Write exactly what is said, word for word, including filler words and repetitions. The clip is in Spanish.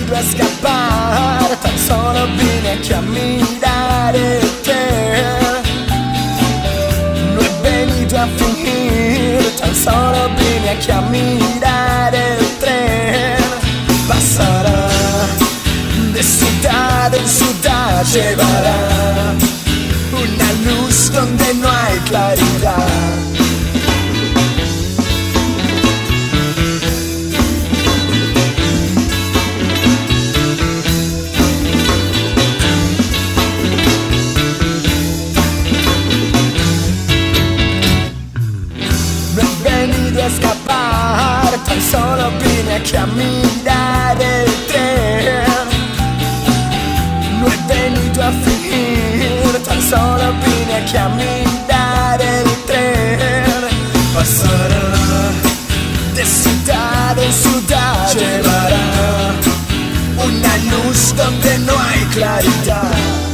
venido a escapar, tan solo vine aquí a mirar el tren. No he venido a fingir, tan solo vine aquí a mirar el tren. Pasará de ciudad en ciudad, llevará una luz donde no hay claridad. Escapar, tan solo vine aquí a mirar el tren. No he venido a fingir, tan solo vine aquí a mirar el tren. Pasará de ciudad en ciudad, llevará una luz donde no hay claridad.